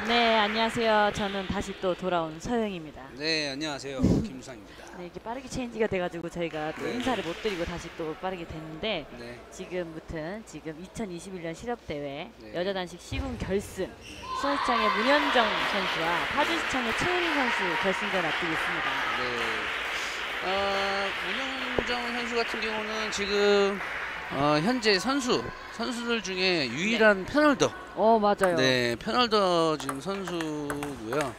네, 안녕하세요. 저는 다시 또 돌아온 서영입니다. 네, 안녕하세요. 김상입니다. 네, 이게 빠르게 체인지가 돼가지고 저희가 또 네. 인사를 못 드리고 다시 또 빠르게 됐는데 네. 지금 2021년 실업대회 네. 여자 단식 시군 결승 수원시청의 문현정 선수와 파주시청의 최혜린 선수 결승전 앞두고 있습니다. 네. 문영정 선수 같은 경우는 지금 현재 선수들 중에 유일한 패널더. 맞아요. 네, 패널더 지금 선수고요.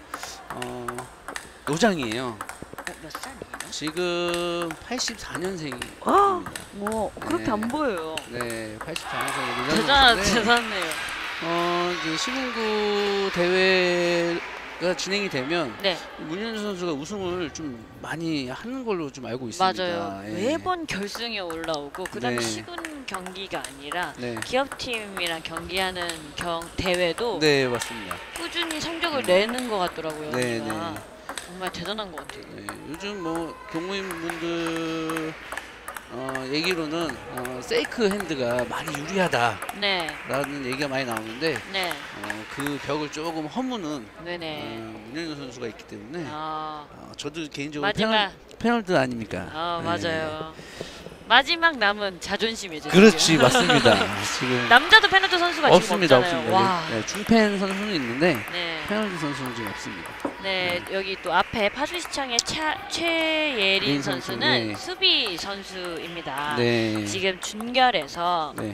노장이에요. 몇 살이에요? 지금 84년생입니다. 그렇게 네. 안 보여요. 네, 84년생. 대단해요. 이제 시군구 대회가 진행이 되면 네, 문현주 선수가 우승을 좀 많이 하는 걸로 좀 알고 있습니다. 맞아요. 예. 매번 결승에 올라오고 그다음에 네. 시군 경기가 아니라 네. 기업팀이랑 경기하는 대회도 네, 맞습니다. 꾸준히 성적을 내는 것 같더라고요. 네, 언니가. 네. 정말 대단한 것 같아요. 네, 요즘 뭐 동호인분들 얘기로는 세이크 핸드가 많이 유리하다라는 네, 얘기가 많이 나오는데 네, 그 벽을 조금 허무는 네네. 문현주 선수가 있기 때문에 아, 저도 개인적으로 마지막. 패널드 아닙니까? 네. 맞아요. 마지막 남은 자존심이죠. 그렇지, 지금. 맞습니다. 지금 남자도 페널티 선수가 없습니다, 지금 없잖아요. 없습니다. 와. 네, 중펜 선수는 있는데 네. 페널티 선수는 지금 없습니다. 네, 여기 또 앞에 파주시청의 최예린 예린 선수, 선수는 네. 수비 선수입니다. 네. 지금 준결에서 네.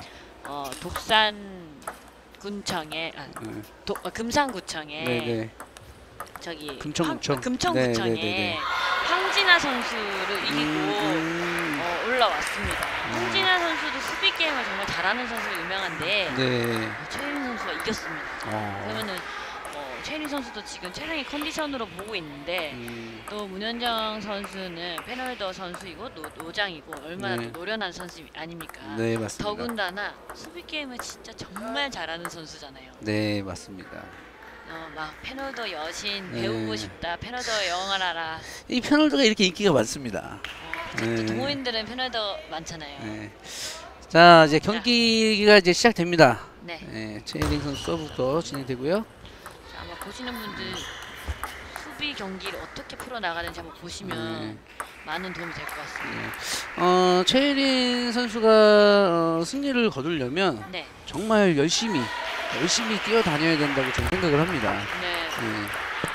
독산군청에 네. 금산구청에 네. 저기 금천구청. 금천구청에 네. 황진아 선수를 이기고 올라왔습니다. 음. 황진아 선수도 수비 게임을 정말 잘하는 선수로 유명한데 네. 최예린 선수가 이겼습니다. 그러면은 최예린 선수도 지금 최상의 컨디션으로 보고 있는데 또 문현정 선수는 패널더 선수이고 노장이고 얼마나 네. 또 노련한 선수 아닙니까? 네, 맞습니다. 더군다나 수비 게임을 진짜 정말 잘하는 선수잖아요. 네, 맞습니다. 막 패널더 여신 네. 배우고 싶다, 패널더 영원하라. 이 패널드가 이렇게 인기가 많습니다. 또 네. 동호인들은 패널더 많잖아요. 네. 자, 이제 경기가 이제 시작됩니다. 네. 네, 최예린 선수 서브부터 진행되고요. 자, 아마 보시는 분들 수비 경기를 어떻게 풀어 나가는지 한번 보시면 네. 많은 도움이 될 것 같습니다. 네. 최예린 선수가 승리를 거두려면 네. 정말 열심히 뛰어다녀야 된다고 저는 생각을 합니다. 네. 네.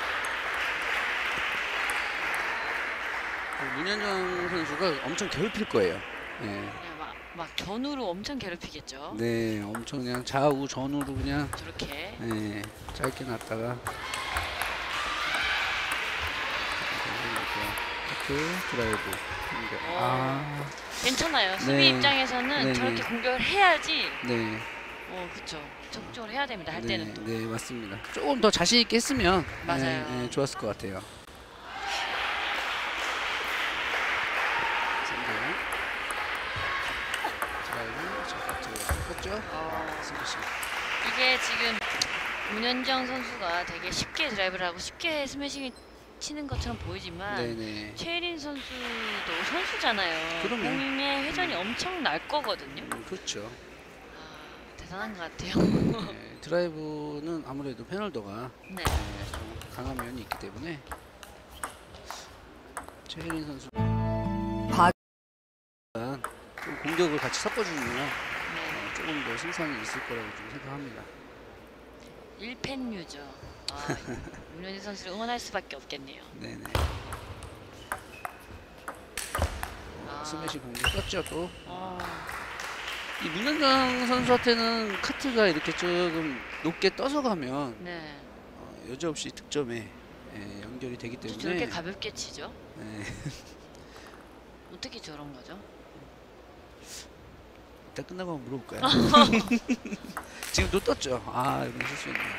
문현정 선수가 엄청 괴롭힐 거예요. 네. 그냥 막 전후로 엄청 괴롭히겠죠. 네, 엄청 그냥 좌우 전후로 그냥 저렇게. 네, 짧게 놨다가 드라이브. 괜찮아요. 수비 네. 입장에서는 네, 저렇게 네. 공격을 해야지. 네, 그쵸. 적극적으로 해야 됩니다. 할 네, 때는 또. 네, 맞습니다. 조금 더 자신 있게 했으면 맞아요. 네, 좋았을 것 같아요. 이게 지금 문현정 선수가 되게 쉽게 드라이브를 하고 쉽게 스매싱을 치는 것처럼 보이지만 네네. 최예린 선수도 선수잖아요. 그럼요. 공의 회전이 엄청 날 거거든요. 그렇죠. 대단한 것 같아요. 네, 드라이브는 아무래도 패널더가 네. 좀 강한 면이 있기 때문에 최혜린 선수 좀 공격을 같이 섞어주면 네. 조금 더 승산이 있을 거라고 좀 생각합니다. 1펜류죠. 문현정 선수를 응원할 수밖에 없겠네요. 네네. 스매시 공격 떴죠 또. 이 문현정 선수한테는 카트가 이렇게 조금 높게 떠서 가면 네. 여지없이 득점에 연결이 되기 때문에 저렇게 가볍게 치죠? 네. 어떻게 저런 거죠? 일단 끝나고 한번 물어볼까요? 지금도 떴죠? 이건 실수했네요.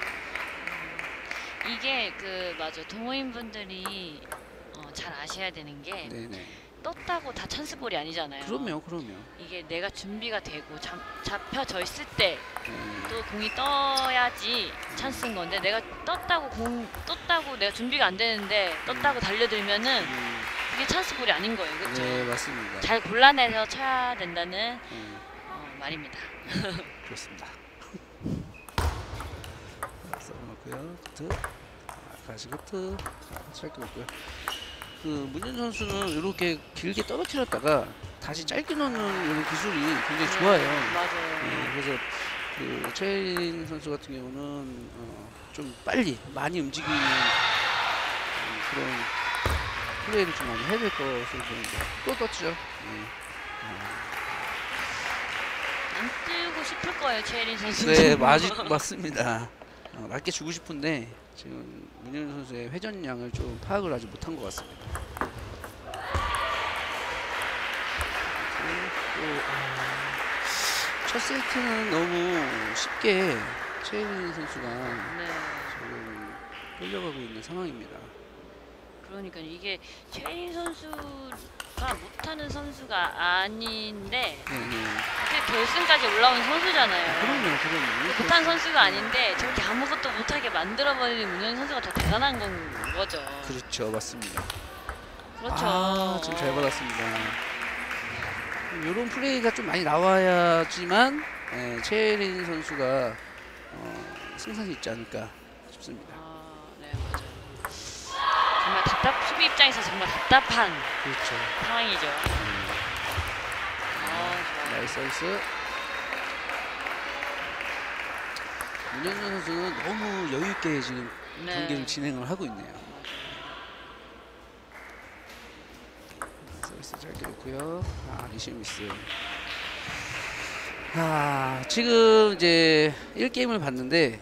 이게 맞아. 동호인분들이 잘 아셔야 되는 게 네네. 떴다고 다 찬스볼이 아니잖아요. 그럼요. 이게 내가 준비가 되고 잡혀져 있을 때 또 네. 공이 떠야지 찬스인 건데 내가 떴다고 내가 준비가 안 되는데 떴다고 달려들면은 이게 찬스볼이 아닌 거예요. 그렇죠? 네, 맞습니다. 잘 골라내서 쳐야 된다는 말입니다. 좋습니다. 써놓고 있고요. 커트. 다시 커트. 짧게 놓고요. 그 문현 선수는 이렇게 길게 떨어뜨렸다가 다시 짧게 넣는 이런 기술이 굉장히 좋아요. 맞아요. 그래서 그 최혜린 선수 같은 경우는 좀 빨리 많이 움직이는 그런 플레이를 좀 많이 해야 될 것으로 보입니다. 또 떴죠. 안 뜨고 싶을 거예요, 최혜린 선수. 네, 맞습니다. 낮게 주고 싶은데 지금 문현 선수의 회전량을 좀 파악을 아직 못한 것 같습니다. 첫 세트는 너무 쉽게 최혜린 선수가 네. 지금 끌려가고 있는 상황입니다. 그러니까 이게 최혜린 선수가 못하는 선수가 아닌데 네네. 그 결승까지 올라온 선수잖아요. 그럼요. 못한 선수가 아닌데 저렇게 아무것도 못하게 만들어버리는 문현 선수가 더 대단한 거죠. 그렇죠, 맞습니다. 그렇죠. 지금 잘 받았습니다. 이런 플레이가 좀 많이 나와야지만 최혜린 선수가 승산이 있지 않을까 싶습니다. 네, 맞아요. 정말 수비 입장에서 정말 답답한 그렇죠. 상황이죠. 좋아요. 나이스. 문현준 선수는 너무 여유 있게 지금 네. 경기를 진행을 하고 있네요. 서비스 잘 들었고요. 리시브 미스. 지금 이제 1게임을 봤는데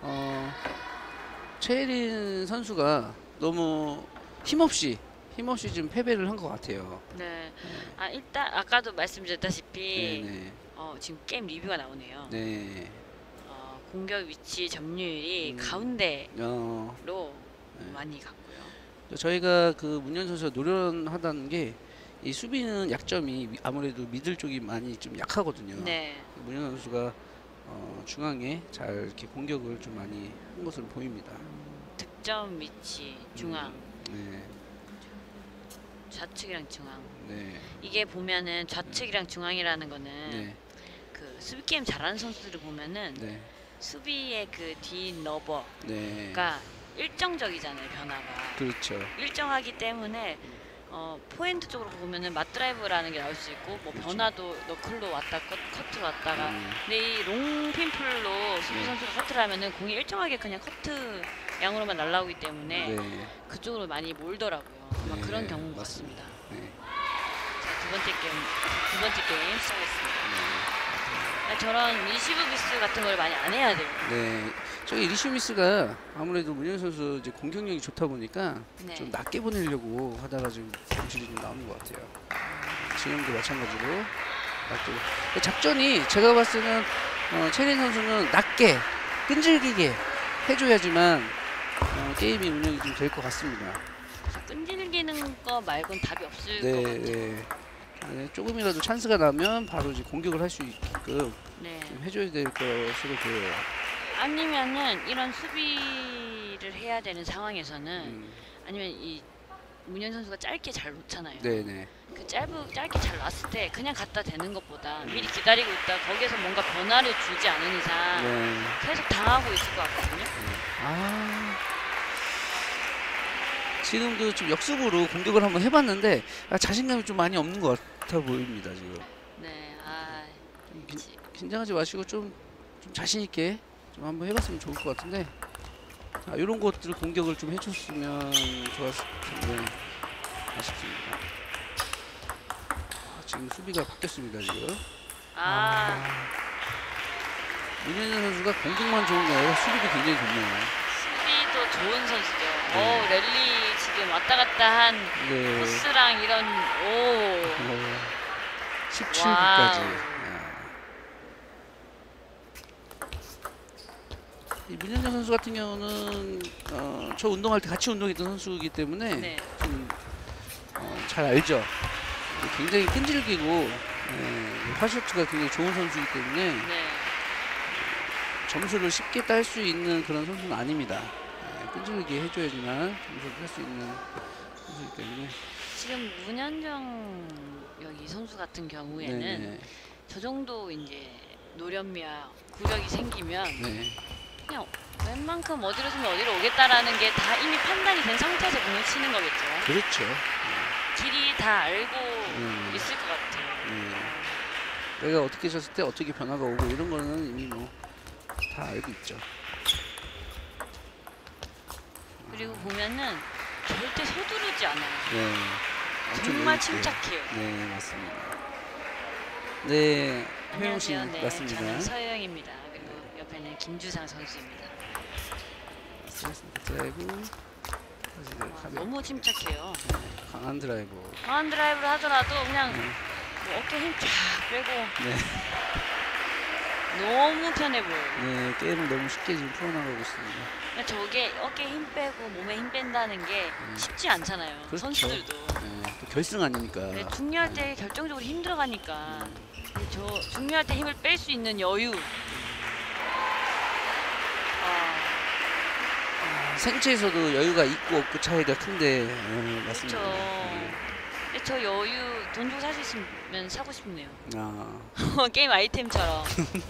최혜린 선수가 너무 힘없이 지금 패배를 한 것 같아요. 네. 일단 아까도 말씀드렸다시피 네네. 지금 게임 리뷰가 나오네요. 네. 공격 위치 점유율이 음. 가운데로 네. 많이 갔고요. 저희가 그 문현 선수가 노련하다는 게 이 수비는 약점이 아무래도 미들 쪽이 많이 좀 약하거든요. 네. 문현 선수가 중앙에 잘 이렇게 공격을 좀 많이 한 것으로 보입니다. 득점 위치 중앙, 네. 좌측이랑 중앙. 네. 이게 보면은 좌측이랑 중앙이라는 거는 네. 그 수비 게임 잘하는 선수들을 보면은 네. 수비의 그 뒷너버가 네. 일정적이잖아요, 변화가. 그렇죠. 일정하기 때문에 포핸드 쪽으로 보면은 맞드라이브라는 게 나올 수 있고 뭐 그렇죠. 변화도 너클로 왔다 커트로 왔다가 음. 근데 이 롱핀풀로 수비 네. 선수가 커트를 하면은 공이 일정하게 그냥 커트 양으로만 날라오기 때문에 네. 그쪽으로 많이 몰더라고요. 아마 네, 그런 경우 맞습니다. 같습니다. 네. 자, 두 번째 게임 시작했습니다. 저런 리시브 미스 같은 걸 많이 안 해야 돼요. 네. 저기 리시브 미스가 아무래도 문현 선수 이제 공격력이 좋다 보니까 네. 좀 낮게 보내려고 하다가 지금 점실이 좀 나오는 것 같아요. 지금도 마찬가지로 낮게. 작전이 제가 봤을 때는 최린 선수는 낮게 끈질기게 해줘야지만 게임이 운영이 좀 될 것 같습니다. 끈질기는 거 말고는 답이 없을 것 네, 같아요. 네. 조금이라도 찬스가 나면 바로 이제 공격을 할 수 있게끔 네. 좀 해줘야 될 것으로 보여요. 아니면은 이런 수비를 해야 되는 상황에서는 아니면 이 문현 선수가 짧게 잘 놓잖아요. 네네. 그 짧게 잘 놨을 때 그냥 갖다 대는 것보다 미리 기다리고 있다 거기에서 뭔가 변화를 주지 않은 이상 네. 계속 당하고 있을 것 같거든요. 지금도 좀 역습으로 공격을 한번 해봤는데 자신감이 좀 많이 없는 것 같아 보입니다 지금. 네, 긴장하지 마시고 좀 자신 있게 좀 한번 해봤으면 좋을 것 같은데 이런 것들 공격을 좀 해줬으면 좋았을 텐데 아쉽습니다. 지금 수비가 바뀌었습니다 지금. 문현준 선수가 공격만 좋은 게 아니라 수비도 굉장히 좋네요. 수비도 좋은 선수죠. 랠리 지금 왔다 갔다 한 네. 코스랑 이런 17분까지. 이 문현준 선수 같은 경우는 저 운동할 때 같이 운동했던 선수이기 때문에 네. 좀 잘 알죠. 굉장히 끈질기고 파셔츠가 굉장히 좋은 선수이기 때문에 네. 점수를 쉽게 딸 수 있는 그런 선수는 아닙니다. 끈질기게 해줘야지만 점수를 딸 수 있는 선수이기 때문에. 지금 문현정 여기 선수 같은 경우에는 네네. 저 정도 이제 노련미와 구력이 생기면 네. 그냥 웬만큼 어디로 쓰면 어디로 오겠다라는 게 다 이미 판단이 된 상태에서 공을 치는 거겠죠. 그렇죠. 길이 다 알고 있을 것 같아요. 내가 어떻게 쳤을 때 어떻게 변화가 오고 이런 거는 이미 뭐 다 알고 있죠. 그리고 보면은 절대 서두르지 않아요. 네. 정말 엄청 침착해요. 네, 맞습니다. 네, 회용 씨 안녕하세요. 네, 맞습니다. 저는 서영입니다. 그리고 옆에는 김주상 선수입니다. 드라이브. 너무 침착해요. 강한 드라이브. 강한 드라이브를 하더라도 그냥 뭐 어깨 힘 쫙 빼고 네. 너무 편해 보여요. 네, 게임을 너무 쉽게 지금 풀어나가고 있습니다. 그러니까 저게 어깨 힘 빼고 몸에 힘 뺀다는 게 쉽지 않잖아요. 그렇죠. 선수들도. 네, 또 결승 아닙니까? 네, 중요할 때 결정적으로 힘 들어가니까 저 중요할 때 힘을 뺄 수 있는 여유. 생체에서도 여유가 있고 없고 차이가 큰데 맞습니다. 그렇죠. 근데 저 여유 돈 주고 살 수 있으면 사고 싶네요. 게임 아이템처럼.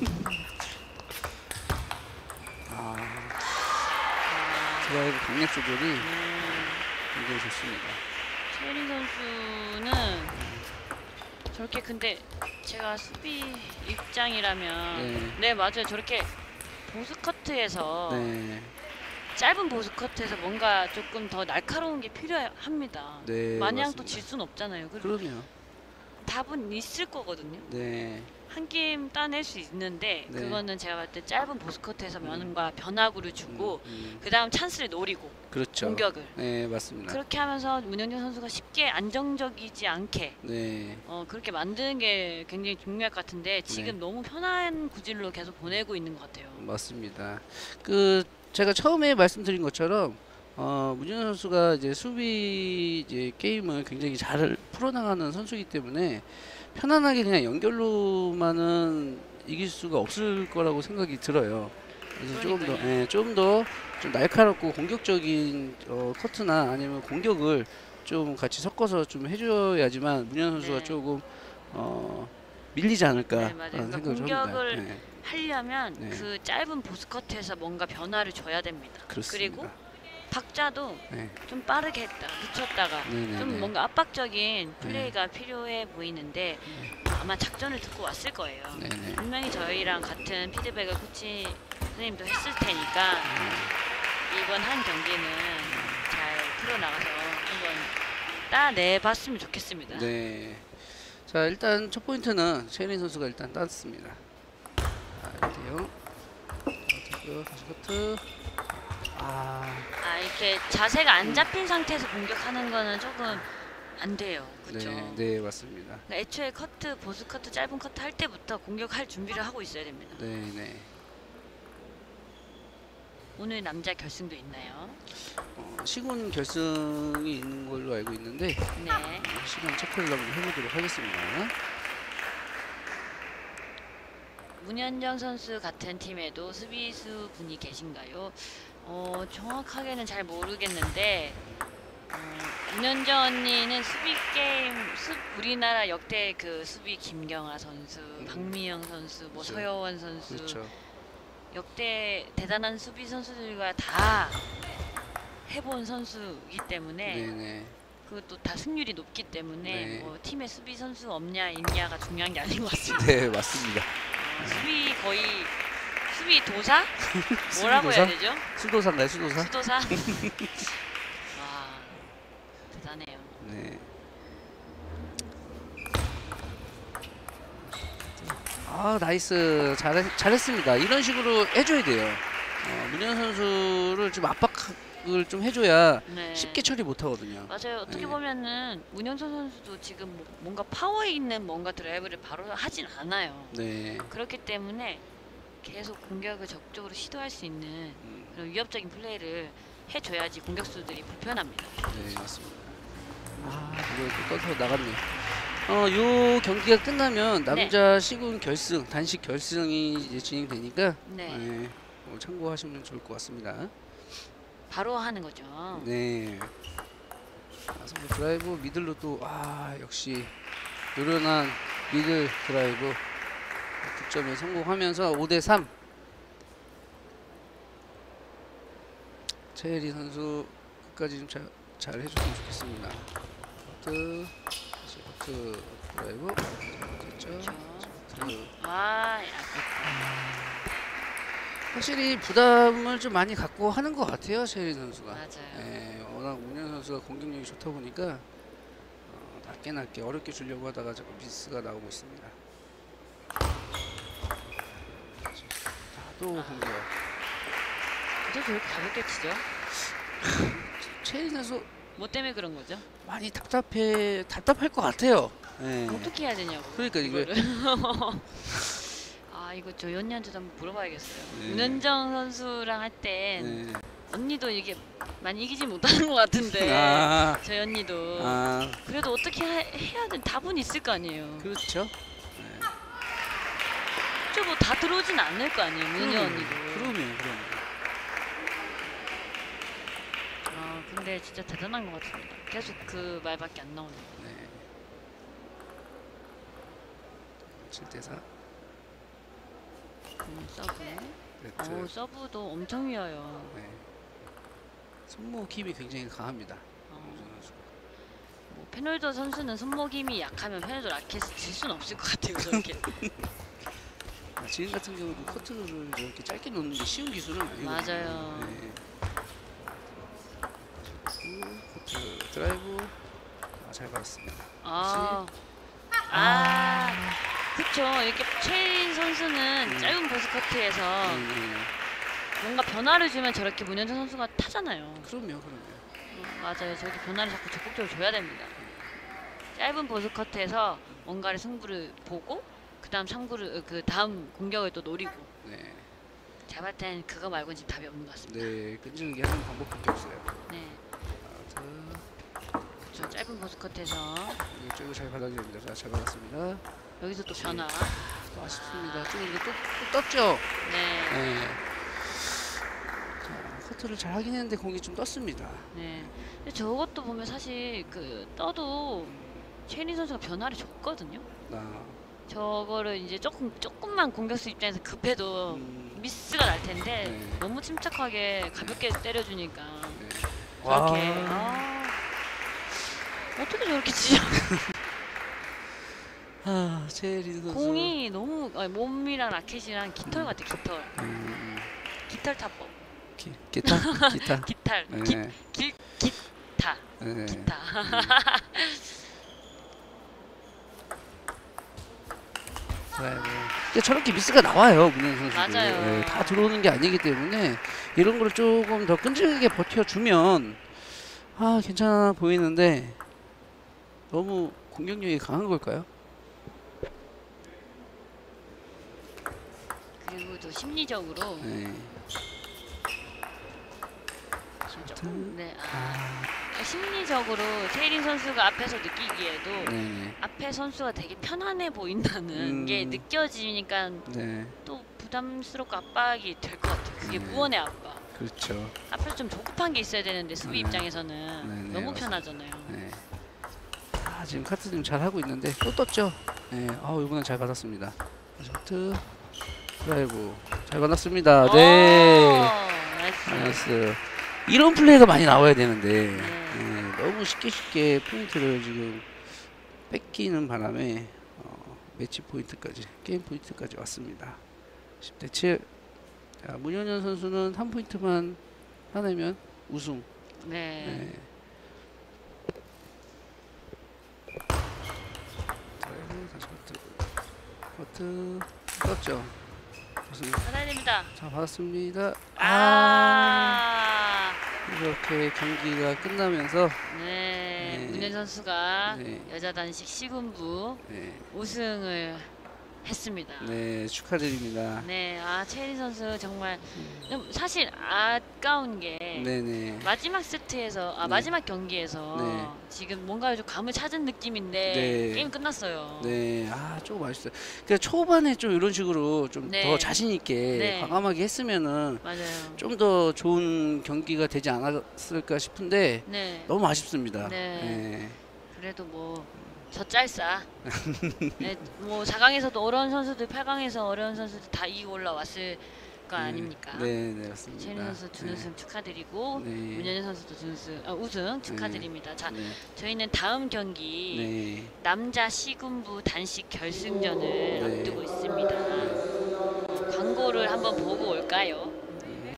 드라이브 강력 조절이 굉장히 좋습니다. 최혜린 선수는 저렇게 근데 제가 수비 입장이라면 네 맞아요. 저렇게 보스커트에서 짧은 보스커트에서 뭔가 조금 더 날카로운 게 필요합니다. 네, 마냥 맞습니다. 또 질 수는 없잖아요. 그럼요. 답은 있을 거거든요. 네. 한 게임 따낼 수 있는데 네. 그거는 제가 봤을 때 짧은 보스커트에서 뭔가 변화구를 주고 그 다음 찬스를 노리고 그렇죠. 공격을 네, 맞습니다. 그렇게 하면서 문영준 선수가 쉽게 안정적이지 않게 네. 그렇게 만드는 게 굉장히 중요할 것 같은데 지금 너무 편한 구질로 계속 보내고 있는 것 같아요. 맞습니다. 제가 처음에 말씀드린 것처럼 문준현 선수가 이제 수비 이제 게임을 굉장히 잘 풀어나가는 선수이기 때문에 편안하게 그냥 연결로만은 이길 수가 없을 거라고 생각이 들어요. 그래서 조금 더 좀 날카롭고 공격적인 커트나 아니면 공격을 좀 같이 섞어서 좀 해줘야지만 문현 선수가 조금 밀리지 않을까 라는 생각을 공격을 합니다. 하려면 그 짧은 보스커트에서 뭔가 변화를 줘야 됩니다. 그렇습니다. 그리고 박자도 좀 빠르게 붙였다가 좀 뭔가 압박적인 플레이가 필요해 보이는데 아마 작전을 듣고 왔을 거예요. 분명히 저희랑 같은 피드백을 코치 선생님도 했을 테니까 이번 한 경기는 잘 풀어나가서 한번 따내봤으면 좋겠습니다. 네. 자, 일단 첫 포인트는 최혜린 선수가 일단 땄습니다. 이렇게요. 다시 커트. 이렇게 자세가 안 잡힌 상태에서 공격하는 거는 조금 안 돼요. 그렇죠? 네, 맞습니다. 그러니까 애초에 커트, 보스 커트, 짧은 커트 할 때부터 공격할 준비를 하고 있어야 됩니다. 네. 오늘 남자 결승도 있나요? 시군 결승이 있는 걸로 알고 있는데 시간 체크를 한번 해보도록 하겠습니다. 문현정 선수 같은 팀에도 수비수 분이 계신가요? 정확하게는 잘 모르겠는데 문현정 언니는 수비 게임 우리나라 역대 그 수비 김경아 선수, 박미영 선수, 뭐 그렇죠. 서여원 선수 그렇죠. 역대 대단한 수비 선수들과 다 해본 선수이기 때문에 그것도 다 승률이 높기 때문에 뭐 팀에 수비 선수 없냐 있냐가 중요한 게 아닌 것 같습니다. 네, 맞습니다. 수비 거의 수비 도사? 뭐라고 해야 되죠? 수도사인가요, 수도사? 수도사? 와 대단해요. 네. 나이스. 잘했습니다. 이런 식으로 해줘야 돼요. 문현 선수를 좀 압박을 좀 해줘야 쉽게 처리 못하거든요. 맞아요. 어떻게 보면은 문영선 선수도 지금 뭔가 파워 있는 뭔가 드라이브를 바로 하진 않아요. 그렇기 때문에 계속 공격을 적극적으로 시도할 수 있는 그런 위협적인 플레이를 해줘야지 공격수들이 불편합니다. 네, 맞습니다. 이거 또 떠서 나갔네. 요 경기가 끝나면 남자 시군 결승, 단식 결승이 이제 진행되니까 참고하시면 좋을 것 같습니다. 바로 하는 거죠. 네. 드라이브 미들로 또 역시 노련한 미들 드라이브 득점에 성공하면서 5대3. 최혜리 선수 끝까지 좀 잘 해줬으면 좋겠습니다. 커트, 커트 드라이브 됐죠. 확실히 부담을 좀 많이 갖고 하는 것 같아요, 최혜리 선수가. 맞아요. 예, 워낙 문현 선수가 공격력이 좋다 보니까 낮게 어렵게 주려고 하다가 자꾸 미스가 나오고 있습니다. 또 공격. 왜 저렇게 가볍게 치죠? 최혜리 선수 뭐 때문에 그런 거죠? 많이 답답할 것 같아요. 예. 어떻게 해야 되냐고. 그러니까 이게 이거 저 언니한테도 한번 물어봐야겠어요. 네. 문현정 선수랑 할 때 네. 언니도 이게 많이 이기지 못하는 것 같은데 저희 언니도 그래도 어떻게 해야 되는 답은 있을 거 아니에요. 그렇죠. 뭐 다 들어오진 않을 거 아니에요, 문현 언니도. 그러면. 근데 진짜 대단한 것 같습니다. 계속 그 말밖에 안 나오네요. 네. 7대4. 서브. 서브도 엄청 위어요. 네. 손목 힘이 굉장히 강합니다. 뭐 페놀더 선수는 손목 힘이 약하면 페놀더 라켓을 질 수는 없을 것 같아요, 저렇게. 지금 같은 경우도 커트를 이렇게 짧게 놓는 게 쉬운 기술은 아니거든요. 맞아요. 네. 커트 드라이브 잘 받았습니다. 그쵸. 이렇게 최인 선수는 짧은 버스커트에서 뭔가 변화를 주면 저렇게 문현정 선수가 타잖아요. 그럼요. 맞아요. 저렇게 변화를 자꾸 적극적으로 줘야 됩니다. 짧은 버스커트에서 뭔가를 승부를 보고 그 다음 공격을 또 노리고. 네. 제가 봤을 땐 그거 말고는 지금 답이 없는 것 같습니다. 네, 끈질기게 하는 방법밖에 없어요. 네. 저 짧은 버스커트에서 이쪽으로 잘 받아줘야 됩니다. 잘 받았습니다. 여기서 또 변화. 아쉽습니다. 좀 이게 또 떴죠. 네. 자, 커트를 잘 하긴 했는데 공이 좀 떴습니다. 네. 근데 저것도 보면 사실 그 떠도 최인 선수가 변화를 줬거든요. 저거를 이제 조금만 공격수 입장에서 급해도 미스가 날 텐데 너무 침착하게 가볍게 때려주니까 저렇게 어떻게 저렇게 치죠? 최혜리 선수 공이 너무 몸이랑 라켓이랑 깃털 같아. 깃털. 깃털 타법. 기타? 기타. 네. 기타. 네. 기타. 근데 저렇게 미스가 나와요, 문현 선수. 맞아요. 네, 다 들어오는 게 아니기 때문에 이런 걸 조금 더 끈질기게 버텨주면 괜찮아 보이는데 너무 공격력이 강한 걸까요? 그리고 또 심리적으로 조금 심리적으로 최혜린 선수가 앞에서 느끼기에도 앞에 선수가 되게 편안해 보인다는 게 느껴지니까 또 부담스럽고 압박이 될 것 같아요. 그게 무언의 압박. 그렇죠. 앞에서 좀 조급한 게 있어야 되는데 수비 입장에서는 너무 편하잖아요. 지금 카트 좀 잘 하고 있는데 또 떴죠. 이번엔 잘 받았습니다. 셔트 드라이브 잘 받았습니다. 나이스. 이런 플레이가 많이 나와야 되는데 너무 쉽게 포인트를 지금 뺏기는 바람에 매치 포인트까지 게임 포인트까지 왔습니다. 10대7. 자, 문현현 선수는 한 포인트만 따내면 우승. 커트 떴죠. 받아야 됩니다. 자, 받았습니다. 이렇게 경기가 끝나면서 문현 선수가 여자 단식 시군부 우승을 했습니다. 축하드립니다. 최혜린 선수 정말 사실 아까운 게 마지막 세트에서 마지막 경기에서 지금 뭔가 좀 감을 찾은 느낌인데 게임 끝났어요. 조금 아쉽어요. 그러니까 초반에 좀 이런 식으로 좀 더 자신 있게 과감하게 했으면은 좀 더 좋은 경기가 되지 않았을까 싶은데 너무 아쉽습니다. 그래도 뭐 젖잘싸. 뭐 4강에서도 어려운 선수들, 8강에서 어려운 선수들 다 이기고 올라왔을 거 아닙니까? 네, 네, 맞습니다. 최린 선수 준우승 축하드리고 네. 문현현 선수도 우승 축하드립니다. 자, 네. 저희는 다음 경기 네. 남자 시군부 단식 결승전을 네. 앞두고 있습니다. 광고를 한번 보고 올까요?